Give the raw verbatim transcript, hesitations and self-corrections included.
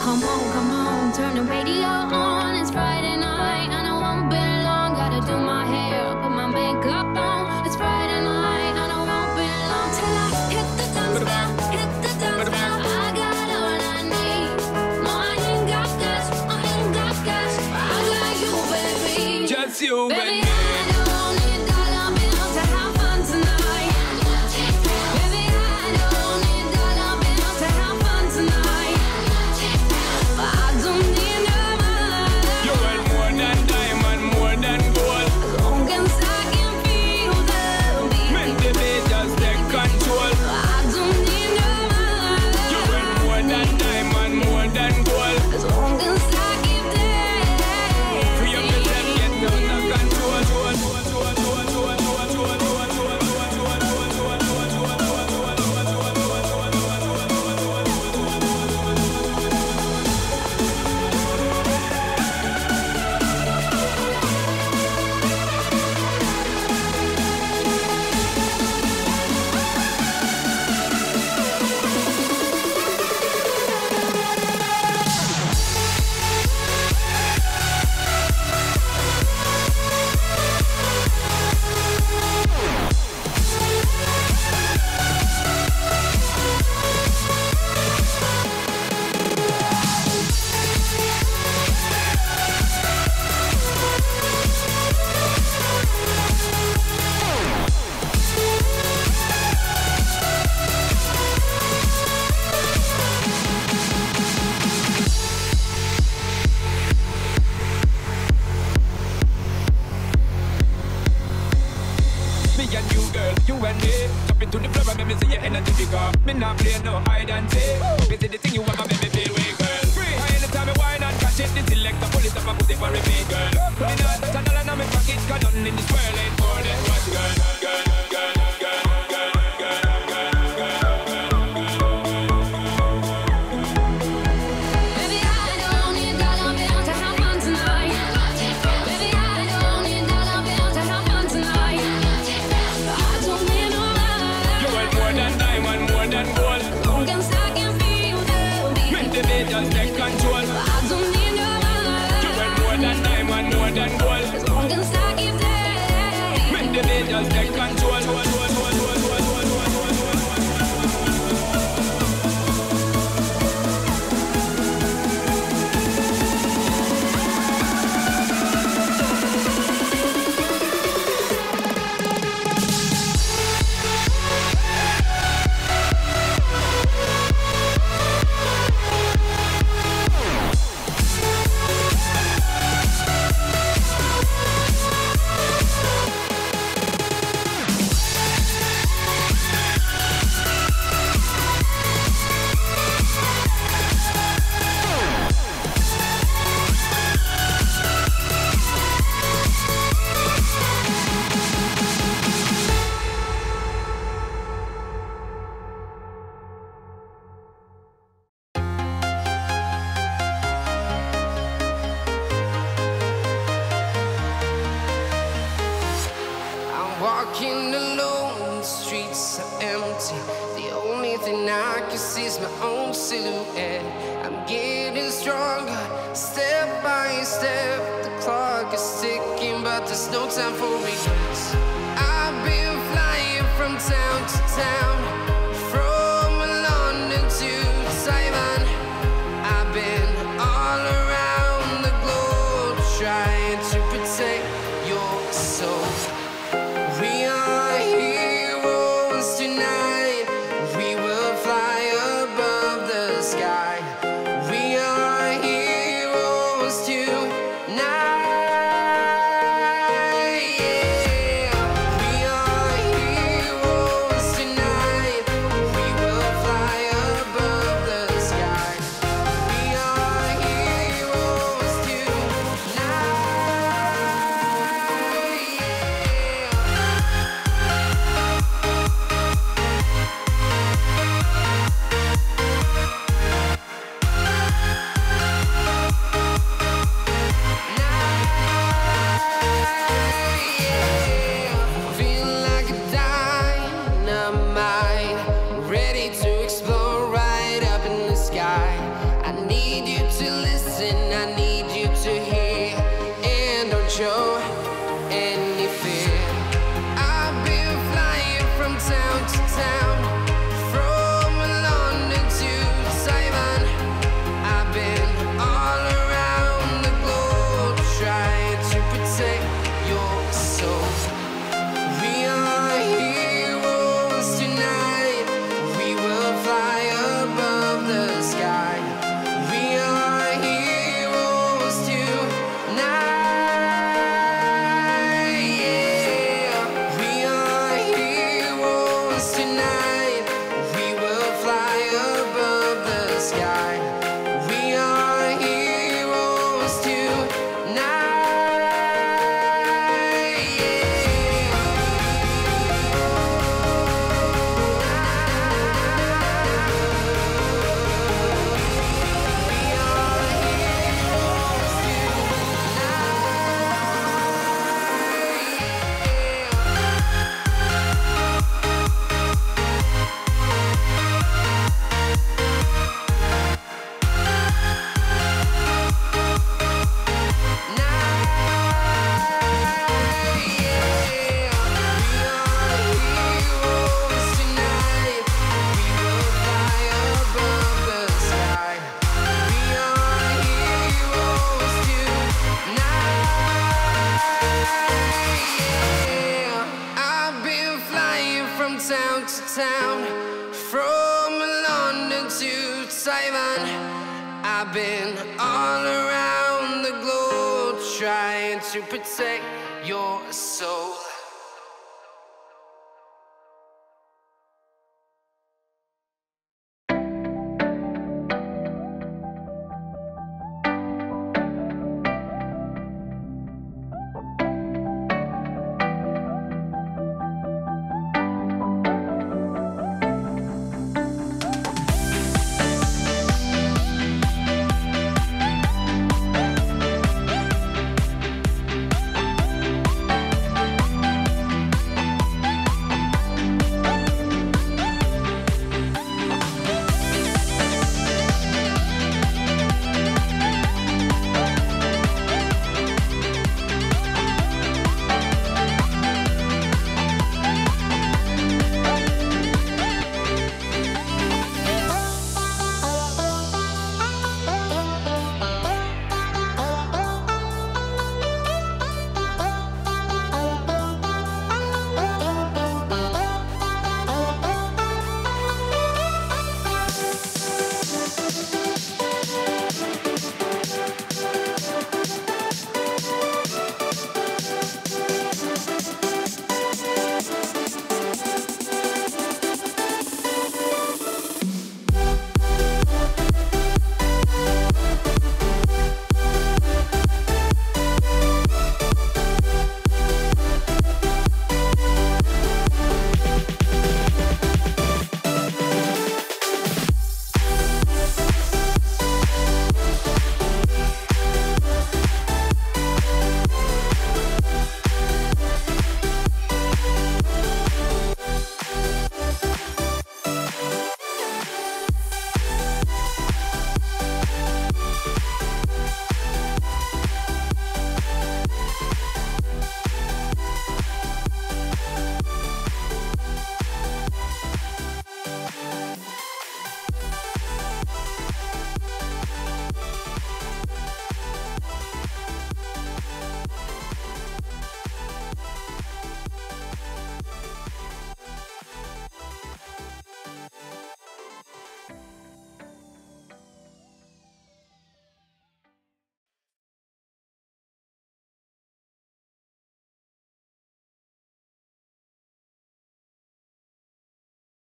Come on, come on, turn the radio on. It's Friday night and I won't be long. Gotta do my hair, put my makeup on. It's Friday night and I won't be long till I hit the dance floor, hit the dance floor. I got all I need. No, I ain't got cash, I ain't got cash. I got you, baby. Just you, baby. baby. I don't need dollar bills to have fun tonight. Baby, I don't need dollar bills to have fun tonight. But I don't need no money. You want more than diamond, more than gold. As long as I can feel the beat. Make the beat just take control. I don't need no money. You want more than diamond, more than gold. As long as I keep there. Free up yourself, get under control. Me and you, girl, you and me. Jump into the floor and make me see your energy bigger. Me not play no hide and seek. Busy the thing you want, make me feel way, girl. Free. Anytime I whine and catch it, the selector pull it up and put it for a me, girl. Me not touch a dollar in my pocket, 'cause nothing in this world ain't for that. What, girl, girl, girl, girl, girl, girl, girl, Baby, I don't need dollar bills to have fun tonight. Baby, I don't need dollar bills to have fun tonight. But I don't need no money. you want more than diamond, more than gold. As long as I can feel the Make beat. the beat just take control. But I don't need no You want money. more than diamond, more than gold. As long as I keep there. Make the beat just take control. I'm walking alone, the streets are empty. The only thing I can see is my own silhouette. I'm getting stronger, step by step. The clock is ticking, but there's no time for regrets. I've been flying from town to town, from London to Taiwan. I've been all around the globe, trying to protect your soul. We are heroes tonight. We will fly above the sky. We are heroes tonight. Yeah. We are heroes tonight. to Taiwan. I've been all around the globe trying to protect your soul.